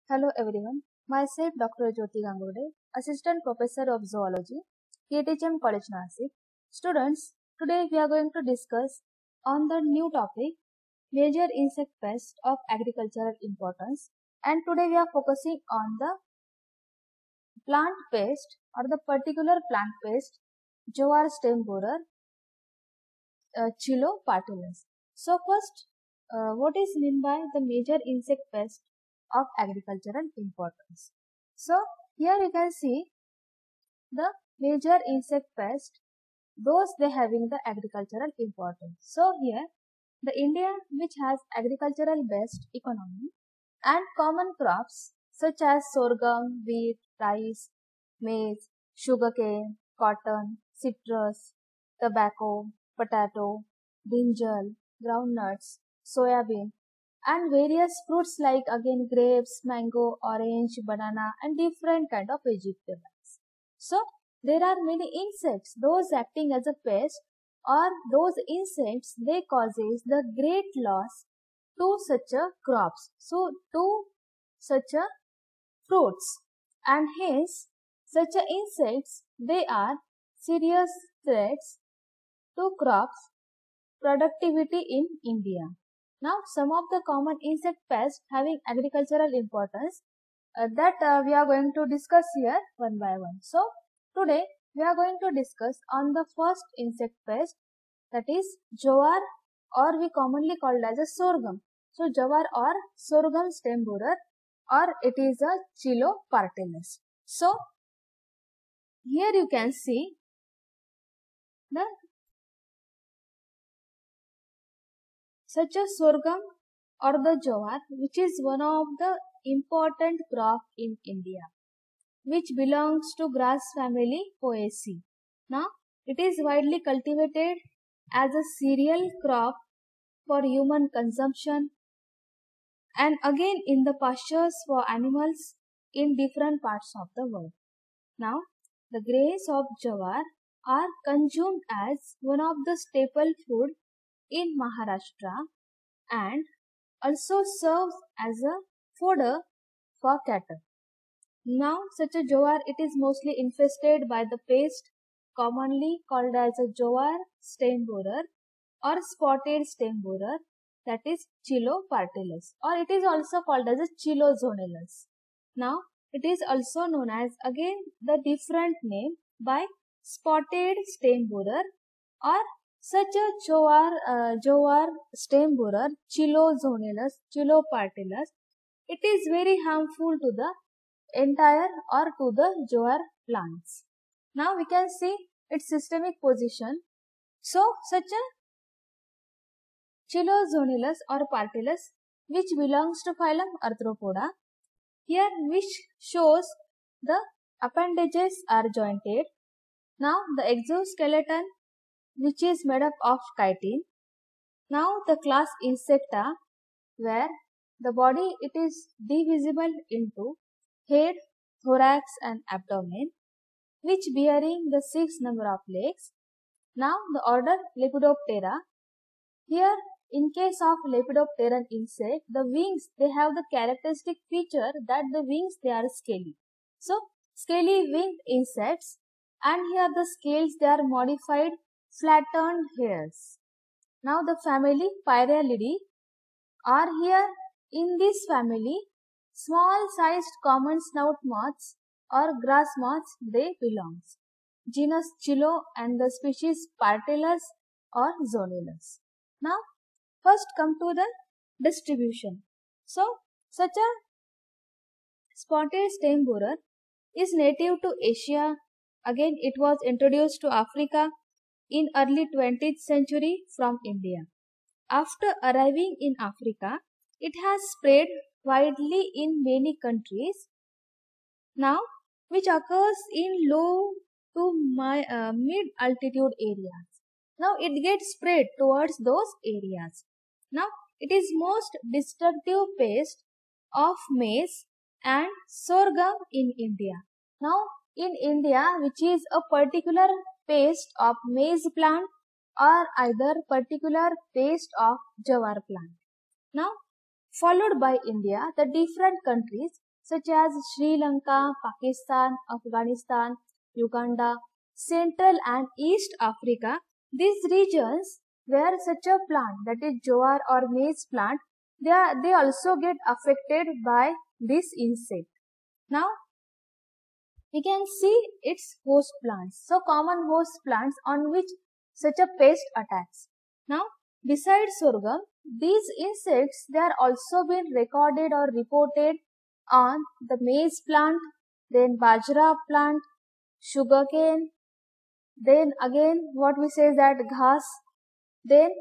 Hello everyone, myself Dr. Jyoti Gangode, Assistant Professor of Zoology, KTHM College Nasik. Students, today we are going to discuss on the new topic, major insect pests of agricultural importance, and today we are focusing on the plant pest or the particular plant pest, jowar stem borer, Chilopartulus. So first, what is meant by the major insect pest of agricultural importance? So here you can see the major insect pest, those they having the agricultural importance. So here the India which has agricultural based economy and common crops such as sorghum, wheat, rice, maize, sugarcane, cotton, citrus, tobacco, potato, brinjal, groundnuts, soybean, and various fruits like again grapes, mango, orange, banana, and different kind of vegetables. So there are many insects, those acting as a pest, or those insects they causes the great loss to such a crops. So to such a fruits, and hence such a insects they are serious threats to crops productivity in India. Now some of the common insect pests having agricultural importance that we are going to discuss here one by one. So today we are going to discuss on the first insect pest, that is jowar, or we commonly called as a sorghum. So jowar or sorghum stem borer, or it is a Chilopartulus. So here you can see the such a sorghum or the jowar, which is one of the important crop in India, which belongs to grass family Poaceae. Now it is widely cultivated as a cereal crop for human consumption and again in the pastures for animals in different parts of the world. Now, the grains of jowar are consumed as one of the staple food in Maharashtra and also serves as a fodder for cattle. Now, such a jowar, it is mostly infested by the pest commonly called as a jowar stem borer or spotted stem borer, that is Chilopartulus, or it is also called as a Chilozonellus. Now, it is also known as again the different name by spotted stem borer or such a jowar stem borer, Chilozonellus, Chilopartulus. It is very harmful to the entire or to the jowar plants. Now we can see its systemic position. So such a Chilozonellus or Partulus, which belongs to phylum Arthropoda, here which shows the appendages are jointed. Now the exoskeleton, which is made up of chitin. Now the class Insecta, where the body it is divisible into head, thorax and abdomen, which bearing the 6 number of legs. Now the order Lepidoptera. Here in case of Lepidopteran insect, the wings they have the characteristic feature that the wings they are scaly. So scaly winged insects, and here the scales they are modified flattened hairs. Now the family Pyralidae are here. In this family, small sized common snout moths or grass moths they belongs. Genus Chilo and the species Partulus or Zonellus. Now first come to the distribution. So such a spotted stem borer is native to Asia. Again it was introduced to Africa in early 20th century from India. After arriving in Africa, it has spread widely in many countries now, which occurs in low to mid altitude areas. Now it gets spread towards those areas. Now it is most destructive pest of maize and sorghum in India. Now in India, which is a particular pest of maize plant or either particular pest of jowar plant. Now followed by India, the different countries such as Sri Lanka, Pakistan, Afghanistan, Uganda, Central and East Africa. These regions where such a plant, that is jowar or maize plant, they also get affected by this insect. Now we can see its host plants. So common host plants on which such a pest attacks. Now besides sorghum, these insects, they are also been recorded or reported on the maize plant, then bajra plant, sugarcane, then again what we say is that ghas, then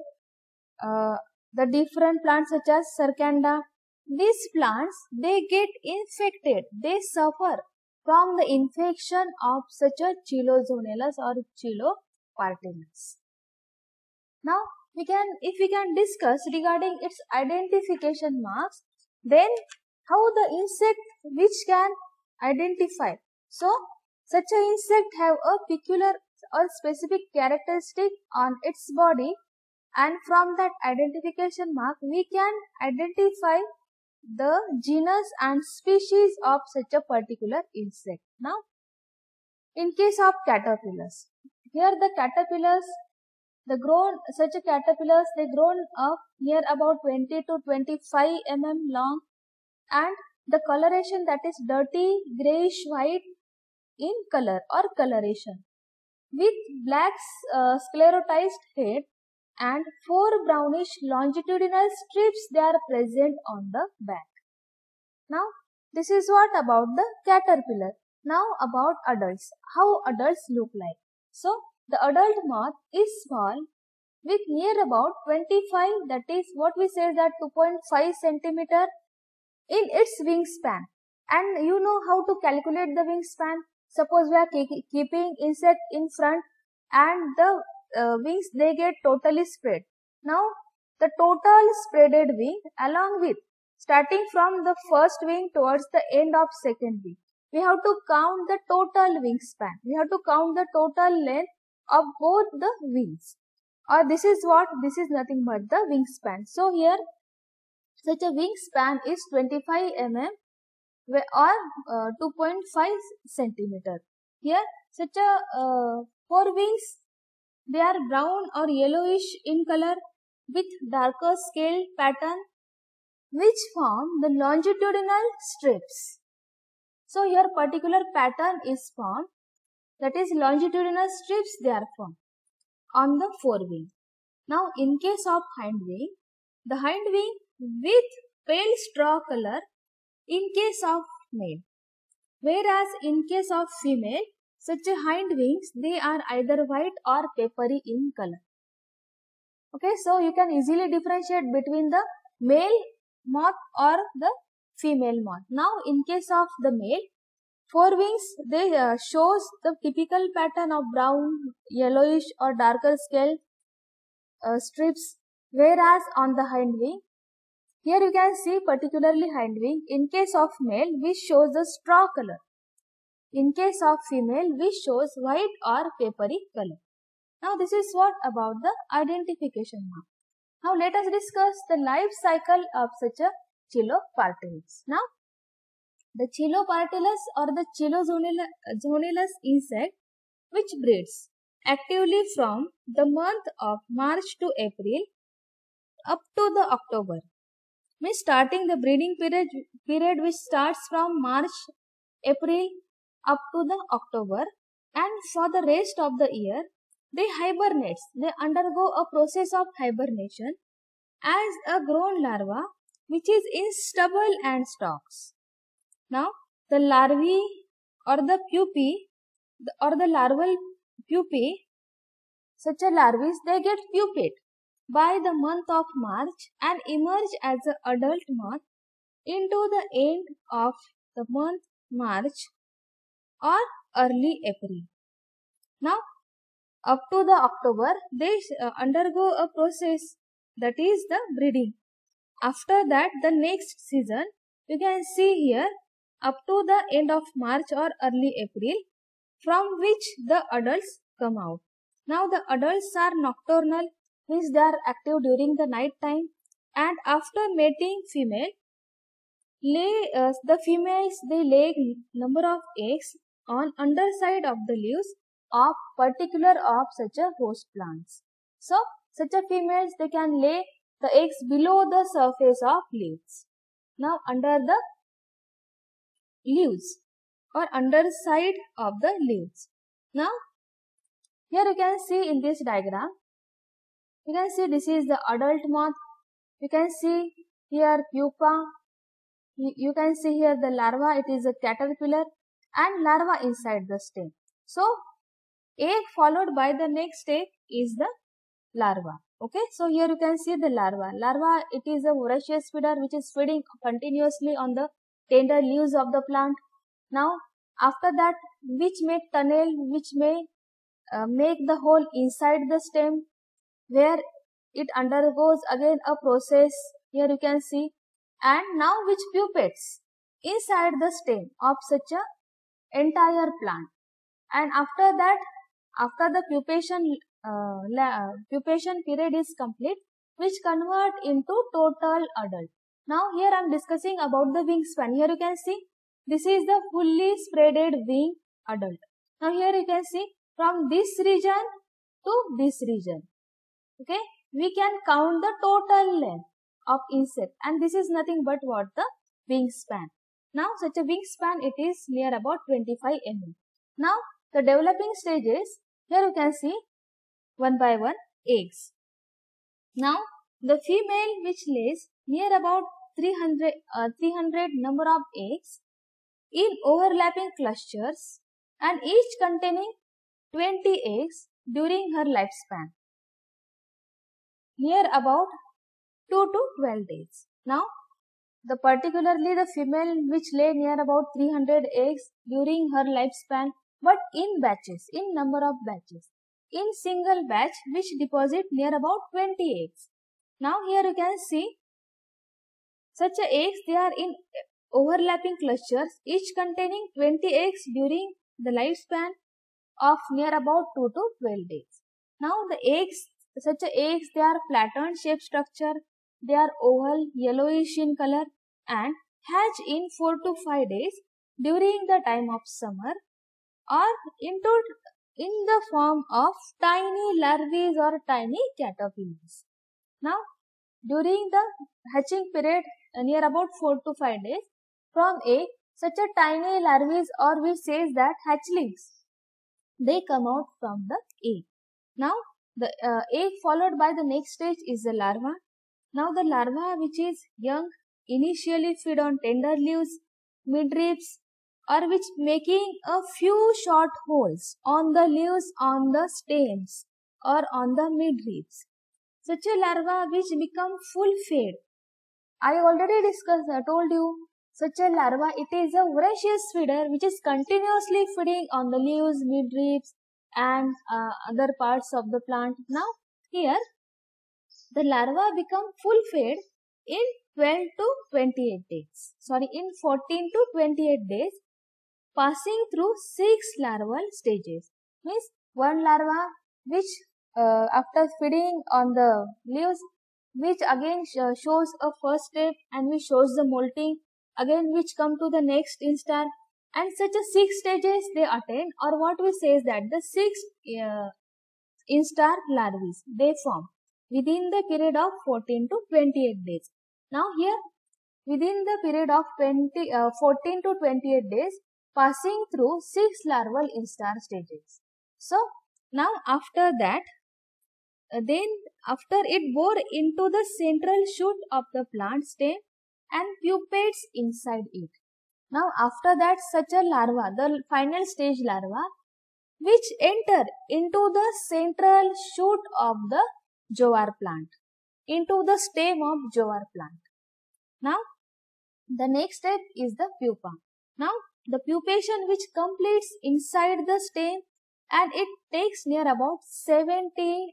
the different plants such as sarkanda. These plants, they get infected, they suffer from the infection of such a Chilozonellus or Chilopartellus. Now if we can discuss regarding its identification marks, then how the insect which can identify. So such an insect have a peculiar or specific characteristic on its body, and from that identification mark we can identify the genus and species of such a particular insect. Now in case of caterpillars, here the caterpillars, such a caterpillars, they grown up near about 20 to 25 long, and the coloration, that is dirty grayish white in color or coloration, with black sclerotized head and 4 brownish longitudinal strips, they are present on the back. Now this is what about the caterpillar. Now about adults, how adults look like. So the adult moth is small with near about 25, that is what we say that 2.5 centimeter in its wingspan. And you know how to calculate the wingspan. Suppose we are keeping insect in front and the wings, they get totally spread. Now the total spreaded wing along with starting from the first wing towards the end of second wing, we have to count the total wingspan. We have to count the total length of both the wings, or this is nothing but the wingspan. So here such a wingspan is 25 or 2.5 centimeter. Here such a 4 wings, they are brown or yellowish in color with darker scale pattern which form the longitudinal strips. So here particular pattern is formed, that is longitudinal strips they are formed on the forewing. Now in case of hind wing, the hind wing with pale straw color in case of male, whereas in case of female, such a hind wings, they are either white or papery in color. Okay, so you can easily differentiate between the male moth or the female moth. Now in case of the male, forewings, they shows the typical pattern of brown, yellowish or darker scale strips, whereas on the hind wing, here you can see particularly hind wing, in case of male which shows the straw color, in case of female which shows white or papery color. Now this is what about the identification mark. Now let us discuss the life cycle of such a Chilopartellus. Now the Chilopartellus or the Chilozonellus insect which breeds actively from the month of March to April up to the October. Means starting the breeding period which starts from March, April up to the October, and for the rest of the year they hibernate. They undergo a process of hibernation as a grown larva which is in stubble and stalks. Now the larvae or the pupae or the larval pupae, such a larvae, they get pupate by the month of March and emerge as an adult moth into the end of the month March or early April. Now up to the October, they undergo a process, that is the breeding. After that, the next season, you can see here up to the end of March or early April, from which the adults come out. Now the adults are nocturnal, means they are active during the night time, and after mating female, the females, they lay number of eggs on underside of the leaves of particular of such a host plants. So such a females, they can lay the eggs below the surface of leaves. Now under the leaves or underside of the leaves. Now here you can see in this diagram, you can see this is the adult moth. You can see here pupa. You can see here the larva, it is a caterpillar and larva inside the stem. So egg followed by the next egg is the larva. Okay, so here you can see the larva. Larva, it is a voracious feeder which is feeding continuously on the tender leaves of the plant. Now after that, which make tunnel, which may make the hole inside the stem, where it undergoes again a process. Here you can see, and now which pupates inside the stem of such a entire plant. And after that, after the pupation period is complete, which convert into total adult. Now here I am discussing about the wingspan. Here you can see, this is the fully spreaded wing adult. Now here you can see, from this region to this region, okay, we can count the total length of insect, and this is nothing but what? The wingspan. Now such a wingspan, it is near about 25 mm. Now the developing stages, here you can see one by one eggs. Now the female which lays near about 300 number of eggs in overlapping clusters, and each containing 20 eggs during her lifespan, near about 2 to 12 days. Now particularly the female which lay near about 300 eggs during her lifespan, but in batches, in number of batches. In single batch which deposit near about 20 eggs. Now here you can see, such eggs, they are in overlapping clusters, each containing 20 eggs during the lifespan of near about 2 to 12 days. Now the eggs, such eggs, they are flattened shape structure, they are oval, yellowish in color, and hatch in 4 to 5 days during the time of summer, or in the form of tiny larvae or tiny caterpillars. Now during the hatching period, near about 4 to 5 days, from egg, such a tiny larvae, or we says that hatchlings, they come out from the egg. Now the egg followed by the next stage is the larva. Now the larva, which is young, initially feed on tender leaves, midribs, or which making a few short holes on the leaves, on the stems, or on the midribs. Such a larva which become full fed. I already told you, such a larva, it is a voracious feeder which is continuously feeding on the leaves, midribs, and other parts of the plant. Now here the larva become full fed in 12 to 28 days. In 14 to 28 days, passing through 6 larval stages. Means one larva which after feeding on the leaves, which again shows a first step, and which shows the molting, again which come to the next instar, and such a 6 stages they attain, or what we say is that the 6 instar larvae they form within the period of 14 to 28 days. Now here, within the period of 14 to 28 days, passing through 6 larval instar stages. So now after that, then after it bore into the central shoot of the plant stem and pupates inside it. Now after that, such a larva, the final stage larva, which enter into the central shoot of the jowar plant, into the stem of jowar plant. Now the next step is the pupa. Now the pupation which completes inside the stem, and it takes near about 7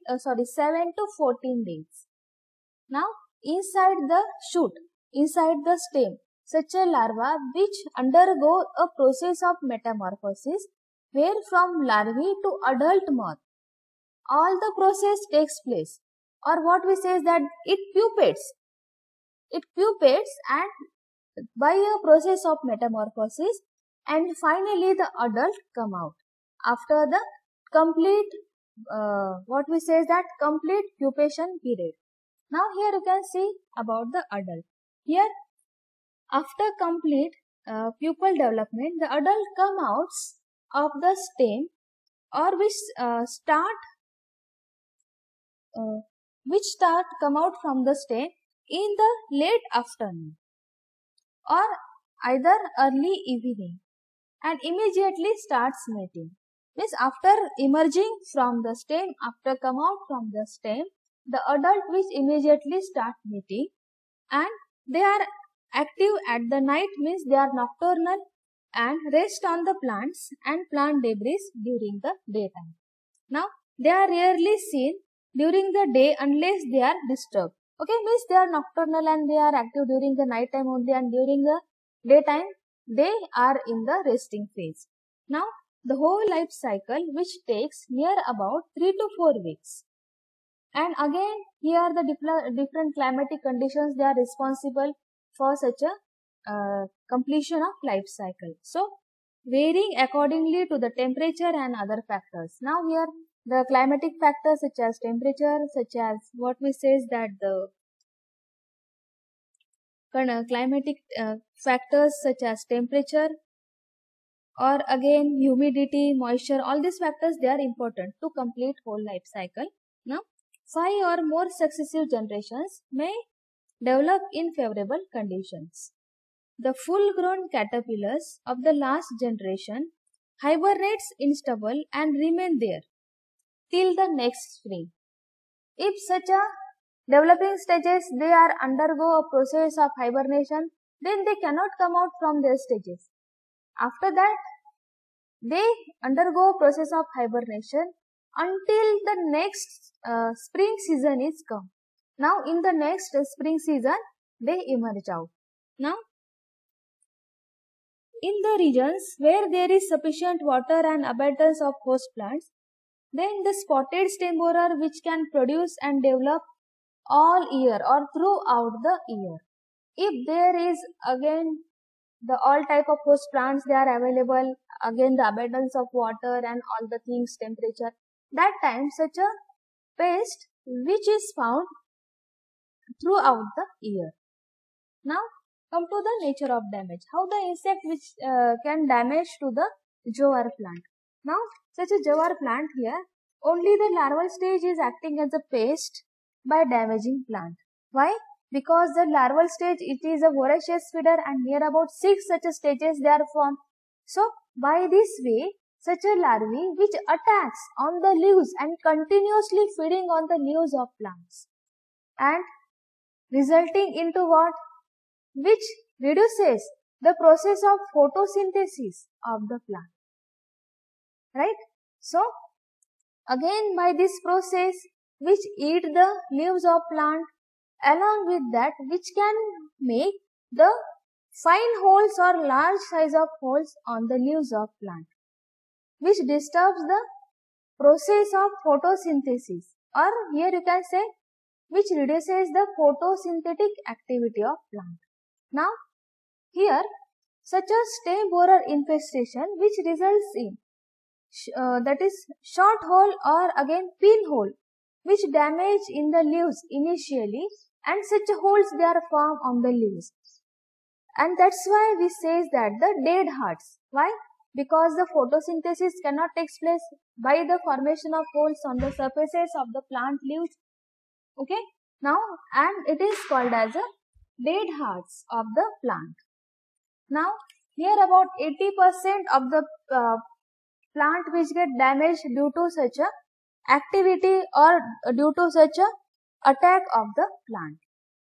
to 14 days. Now inside the shoot, inside the stem, such a larva which undergo a process of metamorphosis, where from larvae to adult moth, all the process takes place, or what we say is that it pupates. It pupates, and by a process of metamorphosis, and finally the adult come out after the complete what we say is that complete pupation period. Now here you can see about the adult. Here after complete pupal development, the adult come out of the stem, or which start come out from the stem in the late afternoon or either early evening, and immediately starts mating. Means after emerging from the stem, after come out from the stem, the adult which immediately start mating, and they are active at the night, means they are nocturnal and rest on the plants and plant debris during the daytime. Now they are rarely seen during the day unless they are disturbed. Okay, means they are nocturnal and they are active during the night time only, and during the daytime they are in the resting phase. Now the whole life cycle which takes near about 3 to 4 weeks. And again here the different climatic conditions, they are responsible for such a completion of life cycle. So varying accordingly to the temperature and other factors. Now here the climatic factors such as temperature, such as what we say is that the climatic factors such as temperature, or again humidity, moisture, all these factors, they are important to complete whole life cycle. Now 5 or more successive generations may develop in favorable conditions. The full-grown caterpillars of the last generation hibernates in stubble and remain there till the next spring. If such a developing stages they are undergo a process of hibernation, then they cannot come out from their stages. After that, they undergo a process of hibernation until the next spring season is come. Now in the next spring season they emerge out. Now in the regions where there is sufficient water and abundance of host plants, then the spotted stem borer which can produce and develop all year or throughout the year. If there is again the all type of host plants they are available, again the abundance of water and all the things, temperature, that time such a pest which is found throughout the year. Now come to the nature of damage. How the insect which can damage to the jowar plant. Now such a jowar plant here, only the larval stage is acting as a pest by damaging plant. Why? Because the larval stage, it is a voracious feeder, and near about 6 such stages they are formed. So by this way, such a larvae which attacks on the leaves and continuously feeding on the leaves of plants, and resulting into what? Which reduces the process of photosynthesis of the plant. Right? So again by this process which eat the leaves of plant, along with that which can make the fine holes or large size of holes on the leaves of plant, which disturbs the process of photosynthesis, or here you can say which reduces the photosynthetic activity of plant. Now here such a stem borer infestation which results in that is short hole or again pinhole which damage in the leaves initially, and such holes they are formed on the leaves, and that's why we say that the dead hearts. Why? Because the photosynthesis cannot take place by the formation of holes on the surfaces of the plant leaves. Okay, now and it is called as a dead hearts of the plant. Now here about 80% of the plant which get damaged due to such a activity or due to such a attack of the plant.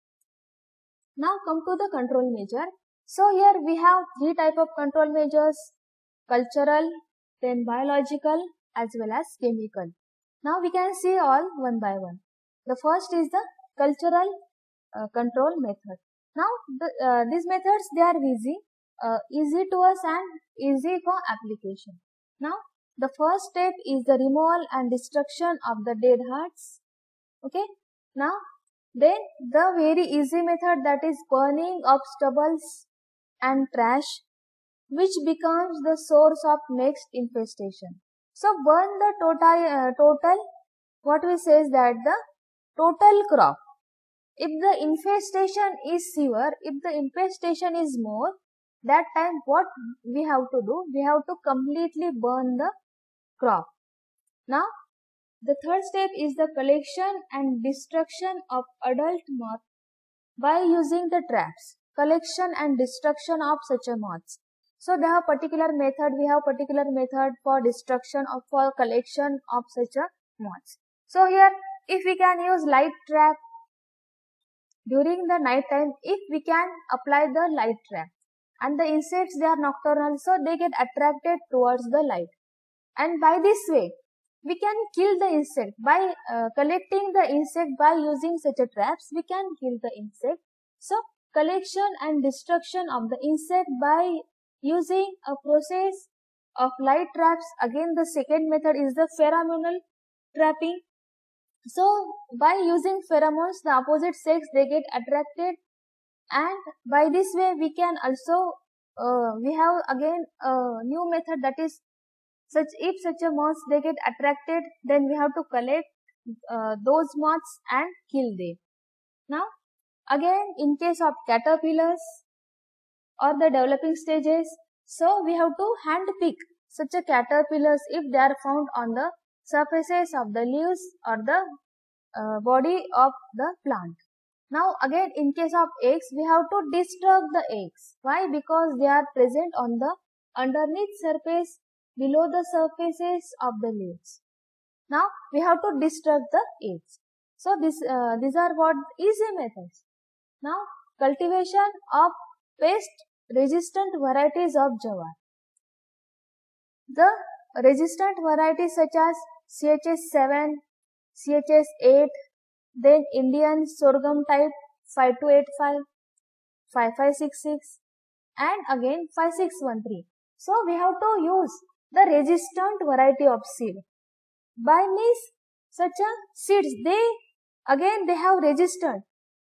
Now come to the control measure. So here we have 3 type of control measures: cultural, then biological, as well as chemical. Now we can see all one by one. The first is the cultural control method. Now these methods, they are easy to us and easy for application. Now the first step is the removal and destruction of the dead hearts. Okay. Now then the very easy method, that is burning of stubbles and trash, which becomes the source of next infestation. So burn the total, what we say is that the total crop. If the infestation is severe, if the infestation is more, that time what we have to do? We have to completely burn the crop. Now, the third step is the collection and destruction of adult moth by using the traps. Collection and destruction of such a moths. So they have particular method. We have particular method for destruction or for collection of such a moths. So here, if we can use light trap during the night time, if we can apply the light trap, and the insects, they are nocturnal, so they get attracted towards the light, and by this way we can kill the insect by collecting the insect. By using such a traps, we can kill the insect. So collection and destruction of the insect by using a process of light traps. Again, the second method is the pheromonal trapping. So by using pheromones, the opposite sex, they get attracted, and by this way we can also we have again a new method, that is such if such a moths they get attracted, then we have to collect those moths and kill them. Now again, in case of caterpillars or the developing stages, so we have to hand pick such a caterpillars if they are found on the surfaces of the leaves or the body of the plant. Now again, in case of eggs, we have to destruct the eggs. Why? Because they are present on the underneath surface below the surfaces of the leaves. Now we have to destruct the eggs. So these are what easy methods. Now cultivation of pest resistant varieties of jawar. The resistant varieties such as CHS7, CHS8, then Indian sorghum type 5285, 5566 and again 5613. So we have to use the resistant variety of seed. By means such a seeds, they have resistant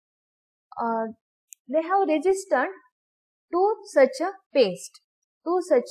to such a pest, to such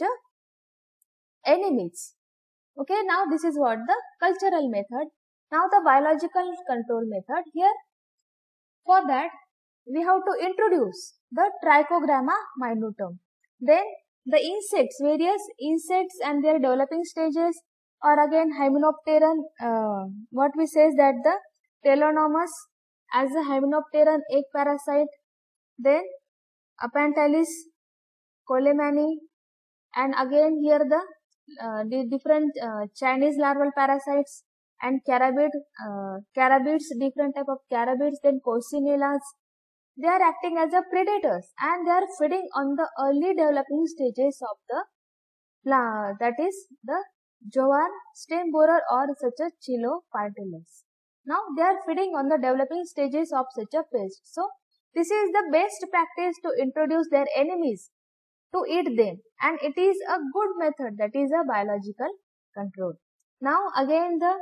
a enemies. Okay, now this is what the cultural method. Now the biological control method. Here, for that we have to introduce the Trichogramma minutum. Then the insects, various insects and their developing stages, or again Hymenopteran, what we say is that the Teleonomus as a Hymenopteran egg parasite, then Apanthalis, Colemani, and again here the different Chinese larval parasites and carabids, different type of carabids, then Coccinellas. They are acting as a predators and they are feeding on the early developing stages of the plant, that is the jowar, stem borer or such a Chilopartylus. Now they are feeding on the developing stages of such a pest. So this is the best practice to introduce their enemies to eat them, and it is a good method, that is a biological control. Now again the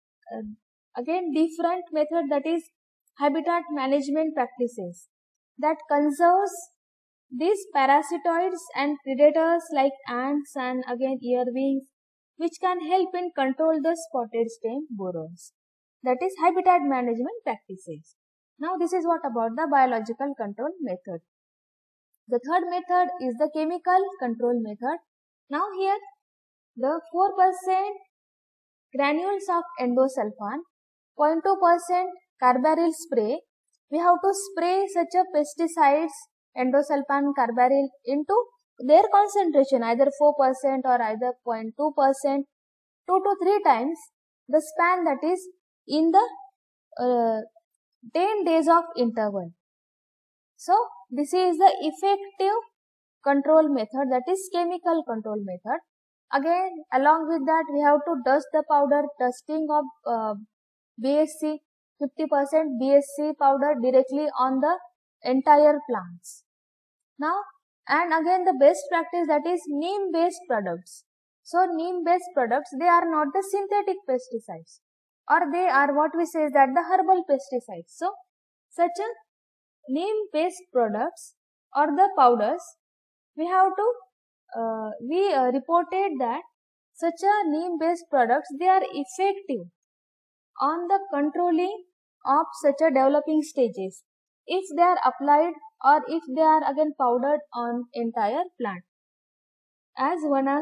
different method, that is habitat management practices that conserves these parasitoids and predators like ants and again earwings, which can help in control the spotted stem borers. That is habitat management practices. Now this is what about the biological control method. The third method is the chemical control method. Now here the 4% granules of endosulfan, 0.2% carbaryl spray. We have to spray such a pesticides, endosulfan, carbaryl into their concentration, either 4% or either 0.2%, 2 to 3 times the span, that is in the 10 days of interval. So this is the effective control method, that is chemical control method. Again, along with that, we have to dust the powder, dusting of BSC, 50% BSC powder directly on the entire plants. Now, and again the best practice, that is neem based products. So neem based products, they are not the synthetic pesticides, or they are what we say is that the herbal pesticides. So such a neem based products or the powders, we have to reported that such a neem based products, they are effective on the controlling of such a developing stages if they are applied or if they are again powdered on entire plant as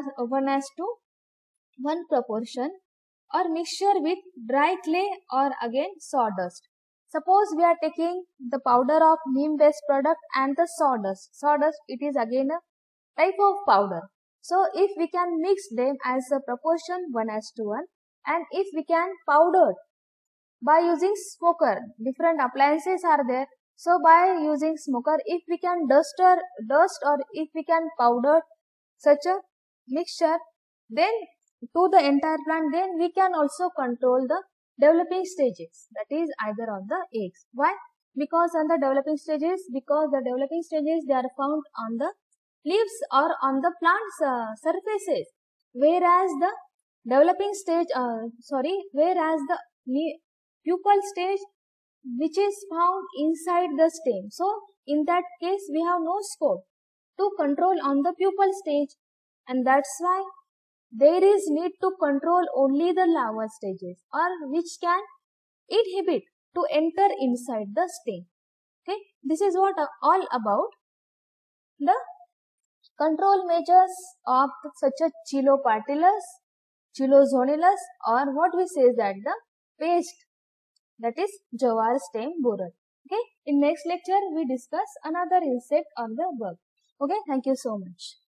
1:1 proportion or mixture with dry clay or again sawdust. Suppose we are taking the powder of neem based product and the sawdust it is again a type of powder. So if we can mix them as a proportion 1:1 and if we can powder by using smoker, different appliances are there. So by using smoker, if we can dust or if we can powder such a mixture, then to the entire plant, then we can also control the developing stages, that is either on the eggs. Why? Because on the developing stages, they are found on the leaves or on the plant's surfaces, whereas the developing stage, whereas the pupal stage which is found inside the stem. So in that case we have no scope to control on the pupal stage, and that's why there is need to control only the larval stages or which can inhibit to enter inside the stem. Okay, this is what all about the control measures of such a Chilopartylus, Chilozonillus, or what we say that the paste, that is jowar stem borer. Okay, in next lecture we discuss another insect or the bug. Okay, thank you so much.